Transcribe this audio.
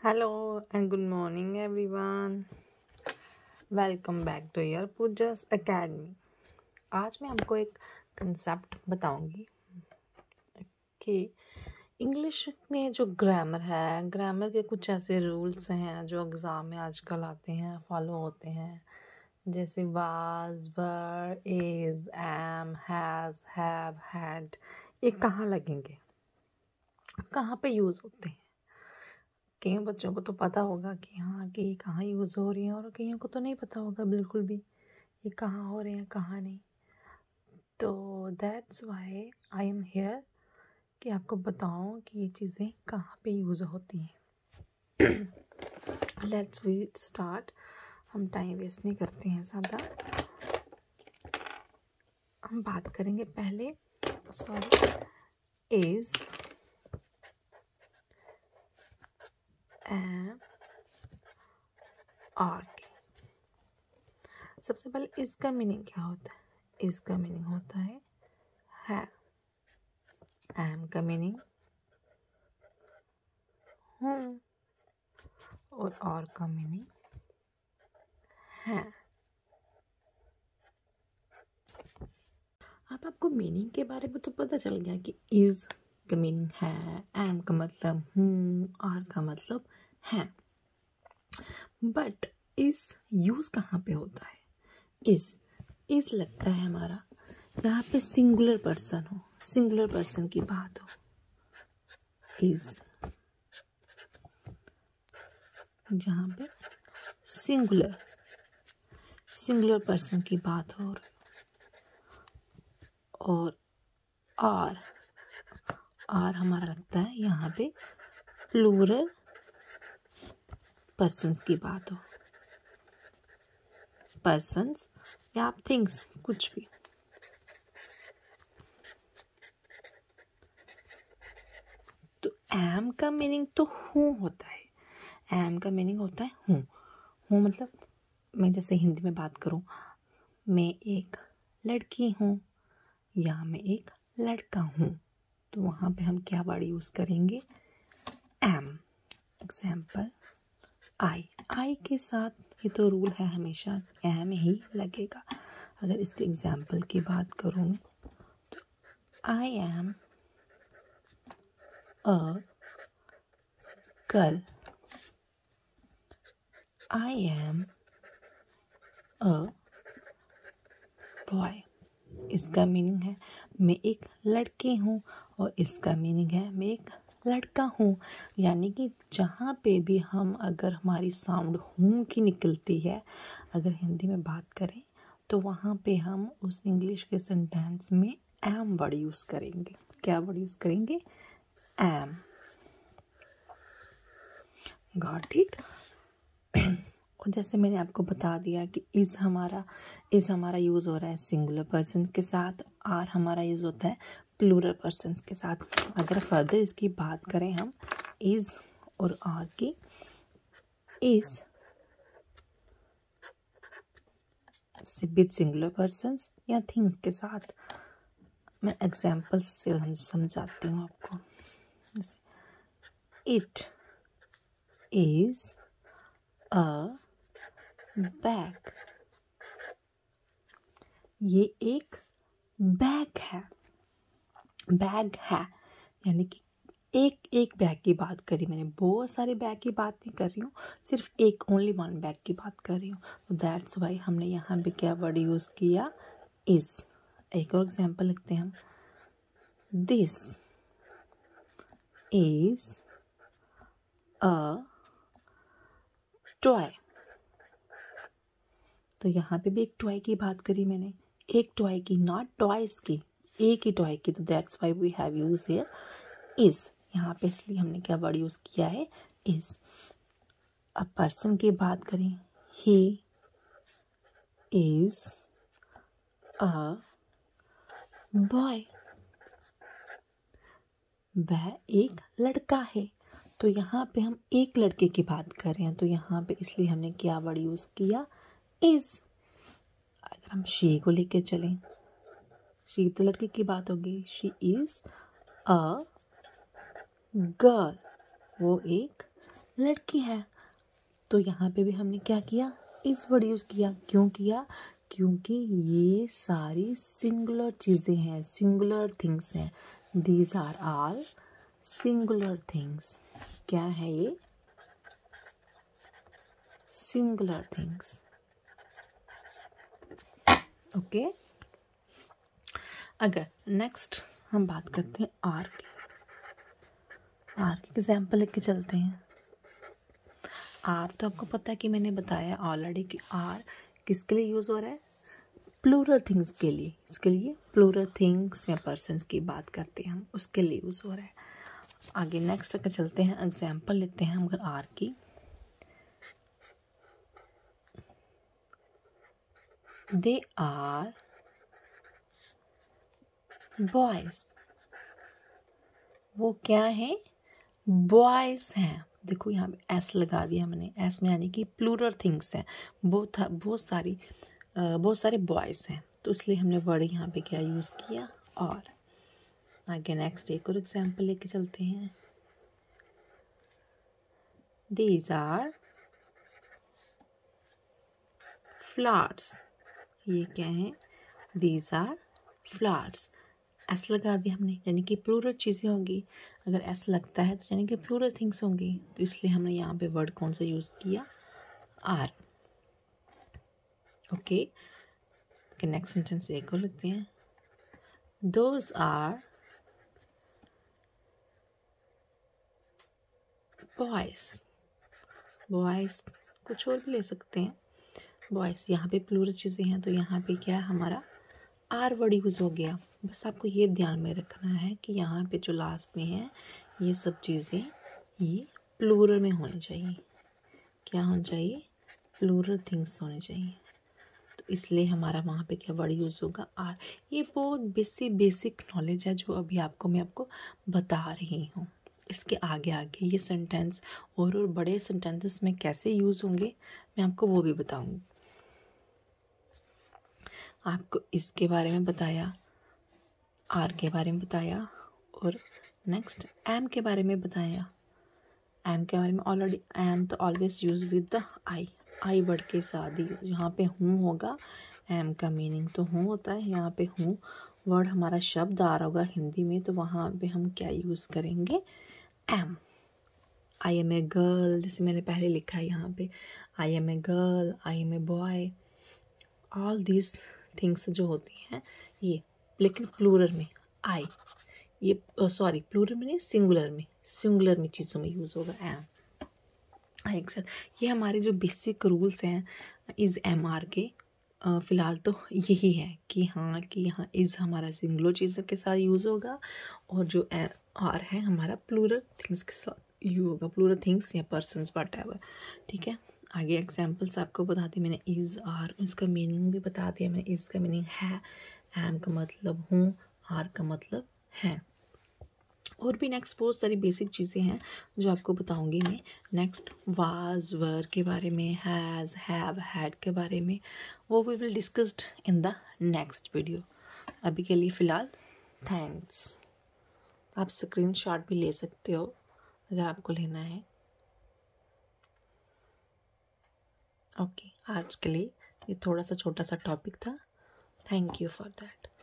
Hello and good morning, everyone. Welcome back to your Pooja's Academy. आज मैं आपको एक कंसेप्ट बताऊंगी कि इंग्लिश में जो ग्रामर है, ग्रामर के कुछ ऐसे रूल्स हैं जो एग्ज़ाम में आजकल आते हैं, फॉलो होते हैं, जैसे was, were, is, am, has, have, had. ये कहाँ लगेंगे, कहाँ पे यूज़ होते हैं? कई बच्चों को तो पता होगा कि हाँ कि ये कहाँ यूज़ हो रही है, और कईयों को तो नहीं पता होगा बिल्कुल भी ये कहाँ हो रहे हैं, कहाँ नहीं। तो that's why I am here कि आपको बताऊँ कि ये चीज़ें कहाँ पे यूज़ होती हैं। Let's we start. हम टाइम वेस्ट नहीं करते हैं ज़्यादा। हम बात करेंगे पहले इज़, एम, आर की। सबसे पहले इसका मीनिंग क्या होता है? इसका मीनिंग होता है। एम का मीनिंग हूँ और आर का मीनिंग है। अब आपको मीनिंग के बारे में तो पता चल गया कि इज का मीनिंग है, एम का मतलब हूँ, आर का मतलब है। बट इस यूज कहाँ पे होता है? इस लगता है हमारा यहाँ पे सिंगुलर पर्सन हो, सिंगुलर पर्सन की बात हो। इज जहाँ पे सिंगुलर पर्सन की बात हो, और आर हमारा लगता है यहाँ पे प्लूरल पर्सन्स की बात हो, पर्सन्स या आप थिंग्स, कुछ भी। तो एम का मीनिंग तो हूँ होता है। एम का मीनिंग होता है हूँ मतलब मैं जैसे हिंदी में बात करूँ, मैं एक लड़की हूँ या मैं एक लड़का हूँ, तो वहाँ पे हम क्या वर्ड यूज़ करेंगे? एम। एग्जाम्पल आई के साथ ये तो रूल है, हमेशा एम ही लगेगा। अगर इसके एग्जाम्पल की बात करूँ तो I am a girl, I am a boy. इसका मीनिंग है मैं एक लड़की हूँ, और इसका मीनिंग है मैं एक लड़का हूँ। यानी कि जहाँ पे भी हम अगर हमारी साउंड हूँ की निकलती है, अगर हिंदी में बात करें, तो वहाँ पे हम उस इंग्लिश के सेंटेंस में एम वर्ड यूज़ करेंगे। क्या वर्ड यूज़ करेंगे? एम। Got it? और जैसे मैंने आपको बता दिया कि इज़ हमारा यूज़ हो रहा है सिंगुलर पर्सन के साथ, आर हमारा यूज़ होता है प्लूरल पर्सन के साथ। अगर फर्दर इसकी बात करें हम इज़ और आर की, इज़ विद सिंगुलर पर्सन्स या थिंग्स के साथ, मैं एग्जाम्पल्स से समझाती हूँ आपको। जैसे इट इज़ अ बैग, ये एक बैग है। बैग है यानी कि एक बैग की बात करी मैंने, बहुत सारे बैग की बात नहीं कर रही हूँ, सिर्फ एक ओनली वन बैग की बात कर रही हूँ। तो दैट्स वाई हमने यहाँ पे क्या वर्ड यूज़ किया? इज़। एक और एग्जांपल लिखते हैं हम। This is a toy. तो यहाँ पे भी एक टॉय की बात करी मैंने, एक टॉय की, नॉट टॉयज की, एक ही टॉय की। तो that's why we have use here is. यहाँ पे इसलिए हमने क्या वर्ड यूज किया है? इज। अब पर्सन की बात करें, ही इज अ बॉय, वह एक लड़का है। तो यहाँ पे हम एक लड़के की बात कर रहे हैं, तो यहाँ पे इसलिए हमने क्या वर्ड यूज किया? इज। अगर हम शी को लेके चलें, शी तो लड़की की बात होगी, शी इज अ गर्ल, वो एक लड़की है। तो यहाँ पे भी हमने क्या किया, इस वर्ड यूज़ किया। क्यों किया? क्योंकि ये सारी सिंगुलर चीज़ें हैं, सिंगुलर थिंग्स हैं। These are all singular things. क्या है ये? Singular things. ओके। अगर नेक्स्ट हम बात करते हैं आर की। आर के एग्जाम्पल लेके चलते हैं। आर तो आपको पता है कि मैंने बताया ऑलरेडी कि आर किसके लिए यूज़ हो रहा है? प्लूरल थिंग्स के लिए। इसके लिए प्लूरल थिंग्स या पर्सन्स की बात करते हैं हम, उसके लिए यूज़ हो रहा है। आगे नेक्स्ट अगर चलते हैं, एग्जाम्पल लेते हैं हम अगर आर की। They are boys. वो क्या है? बॉयज हैं। देखो यहाँ पे एस लगा दिया मैंने, एस में यानी कि प्लूरल थिंग्स हैं, बहुत सारे बॉयज हैं, तो इसलिए हमने वर्ड यहाँ पे क्या यूज़ किया? और। आगे नेक्स्ट एक और एग्जाम्पल लेके चलते हैं। These are flowers. ये क्या है? These are flowers. एस लगा दिया हमने, यानी कि प्लूरल चीज़ें होंगी। अगर एस लगता है तो यानी कि प्लूरल थिंग्स होंगी, तो इसलिए हमने यहाँ पे वर्ड कौन सा यूज़ किया? आर। ओके। नेक्स्ट सेंटेंस एक और लिखते हैं। Those are boys. बॉयज कुछ और भी ले सकते हैं। बॉयज यहाँ पे प्लूरल चीज़ें हैं, तो यहाँ पे क्या है? हमारा आर वर्ड यूज़ हो गया। बस आपको ये ध्यान में रखना है कि यहाँ पे जो लास्ट में है, ये सब चीज़ें ये प्लूरल में होनी चाहिए। क्या होना चाहिए? प्लूरल थिंग्स होने चाहिए। तो इसलिए हमारा वहाँ पे क्या वर्ड यूज़ होगा? आर। ये बहुत बेसिक नॉलेज है जो अभी मैं आपको बता रही हूँ। इसके आगे आगे ये सेंटेंस और बड़े सेंटेंसेस में कैसे यूज़ होंगे मैं आपको वो भी बताऊँगी। आपको इसके बारे में बताया, आर के बारे में बताया, और नेक्स्ट एम के बारे में बताया। एम के बारे में ऑलरेडी, एम तो always use with the I word के साथ ही। यहाँ पे हूँ होगा, एम का मीनिंग तो हूँ होता है। यहाँ पे हूँ वर्ड हमारा शब्द आ रहा होगा हिंदी में, तो वहाँ पे हम क्या यूज़ करेंगे? Am. I am a girl, जैसे मैंने पहले लिखा है यहाँ पे, I am a girl, I am a boy. All these things जो होती हैं ये, लेकिन प्लूरल में आई, ये सॉरी प्लूरल में नहीं, सिंगुलर में चीज़ों में यूज़ होगा एम। आई एक साथ। ये हमारे जो बेसिक रूल्स हैं इज़ एम आर के, फ़िलहाल तो यही है कि हाँ, कि यहाँ इज़ हमारा सिंगुलर चीज़ों के साथ यूज़ होगा, और जो आर है हमारा प्लूरल थिंग्स के साथ यूज़ होगा, प्लूरल थिंग्स या पर्सन्स व्हाटएवर। ठीक है। आगे एग्जाम्पल्स आपको बता दी मैंने, इज़ आर, इसका मीनिंग भी बता दिया मैंने। इज़ का मीनिंग है, एम का मतलब हूँ, आर का मतलब है। और भी नेक्स्ट बहुत सारी बेसिक चीज़ें हैं जो आपको बताऊंगी मैं नेक्स्ट। वाज, वर के बारे में, हैज़, हैव, हैड के बारे में, वो we will discussed in the next video. अभी के लिए फ़िलहाल थैंक्स। आप स्क्रीनशॉट भी ले सकते हो अगर आपको लेना है। ओके, आज के लिए ये थोड़ा सा छोटा सा टॉपिक था। Thank you for that.